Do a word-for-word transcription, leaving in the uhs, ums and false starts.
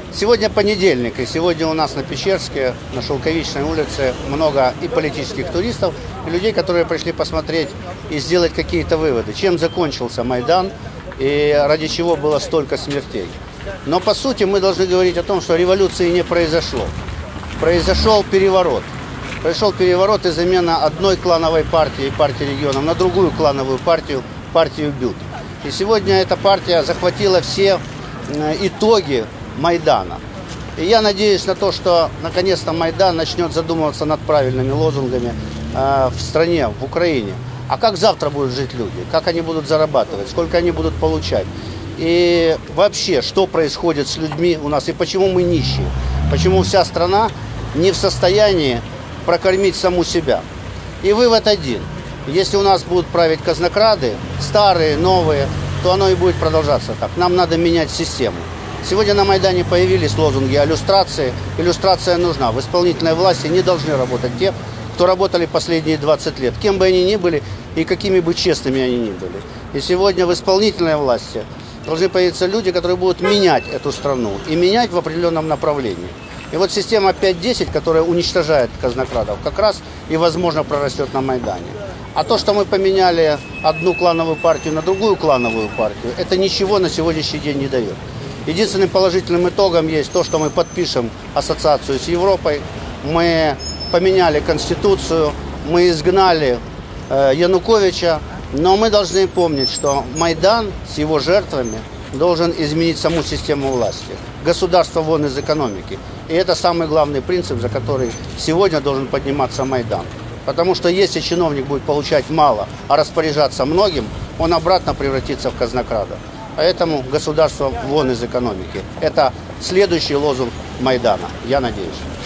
Сегодня понедельник, и сегодня у нас на Печерске, на Шелковичной улице, много и политических туристов, и людей, которые пришли посмотреть и сделать какие-то выводы, чем закончился Майдан и ради чего было столько смертей. Но по сути мы должны говорить о том, что революции не произошло. Произошел переворот. Произошел переворот и замена одной клановой партии, партии регионов, на другую клановую партию, партию БЮТ. И сегодня эта партия захватила все итоги Майдана. И я надеюсь на то, что наконец-то Майдан начнет задумываться над правильными лозунгами э, в стране, в Украине. А как завтра будут жить люди? Как они будут зарабатывать? Сколько они будут получать? И вообще, что происходит с людьми у нас? И почему мы нищие? Почему вся страна не в состоянии прокормить саму себя? И вывод один. Если у нас будут править казнокрады, старые, новые, то оно и будет продолжаться так. Нам надо менять систему. Сегодня на Майдане появились лозунги о иллюстрации. Иллюстрация нужна. В исполнительной власти не должны работать те, кто работали последние двадцать лет. Кем бы они ни были и какими бы честными они ни были. И сегодня в исполнительной власти должны появиться люди, которые будут менять эту страну. И менять в определенном направлении. И вот система пять десять, которая уничтожает казнокрадов, как раз и, возможно, прорастет на Майдане. А то, что мы поменяли одну клановую партию на другую клановую партию, это ничего на сегодняшний день не дает. Единственным положительным итогом есть то, что мы подпишем ассоциацию с Европой, мы поменяли Конституцию, мы изгнали э, Януковича, но мы должны помнить, что Майдан с его жертвами должен изменить саму систему власти. Государство вон из экономики. И это самый главный принцип, за который сегодня должен подниматься Майдан. Потому что если чиновник будет получать мало, а распоряжаться многим, он обратно превратится в казнокрада. Поэтому государство вон из экономики. Это следующий лозунг Майдана, я надеюсь.